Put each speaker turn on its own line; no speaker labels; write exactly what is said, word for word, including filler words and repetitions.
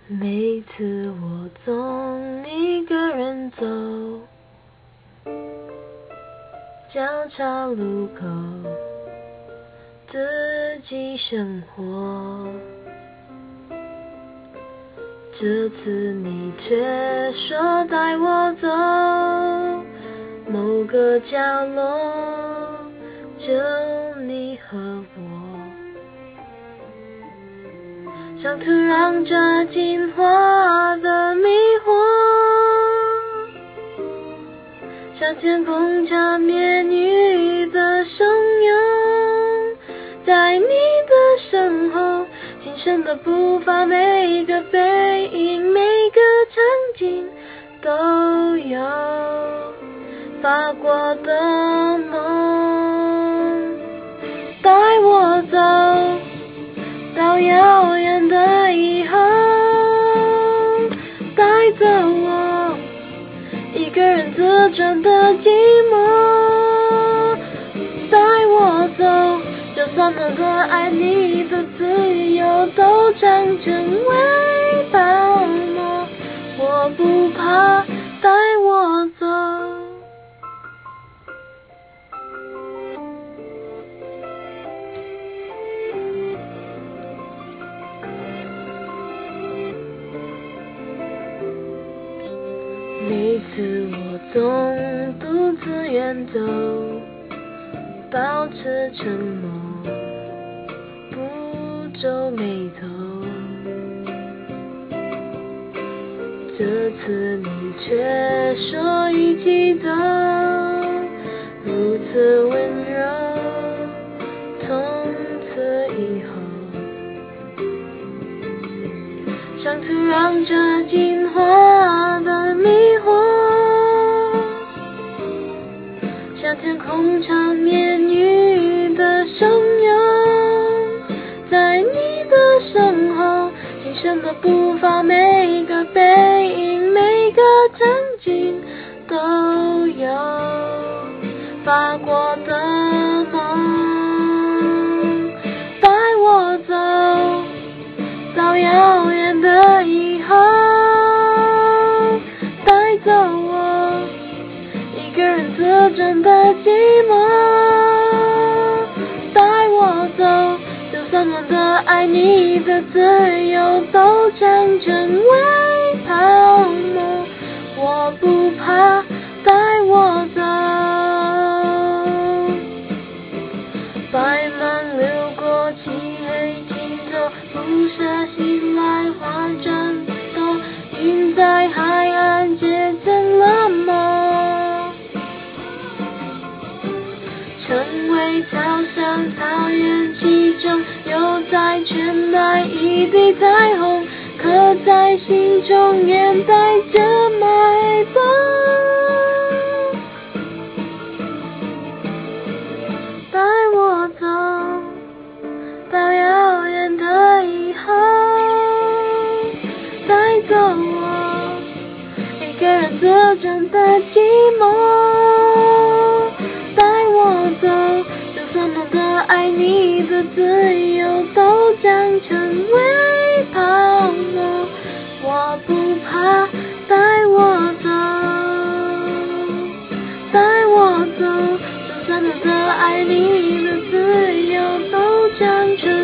每次我总一个人走，交叉路口，自己生活。这次你却说带我走某个角落，就你和我，像土壤着进化的迷惑，像天空缠绵雨的汹涌，在你的身后，轻声的步伐，每一个背影，每个场景都有发过的梦，带我走到遥远的以后，带走我一个人自转的寂寞，带我走，就算那个爱你的自由都长成为泡沫，我不怕，带我走。每次我总独自远走，保持沉默，不皱眉头。这次你却说一起走，如此温柔，从此以后，像土壤着进化的迷惑，像天空缠绵雨的汹涌，在你的身后，轻声的步伐，每一个背影，每个场景都有发过的梦，带我走到遥远的以后，带走我一个人自转的寂寞，带我走，就算我的爱你的自由都长成为泡沫，我不怕，带我走。白芒流过漆黑尽头，辐射醒来花战斗，云在海岸结成了梦，成为草香草原其中，又在圈内一地彩虹，刻在心中，眼带着脉动，带我走到遥远的以后，带走我一个人自转的寂寞，带我走，就算那个爱你的自由都长成为泡沫，我不怕，带我走，带我走，就算那个爱你的自由都长成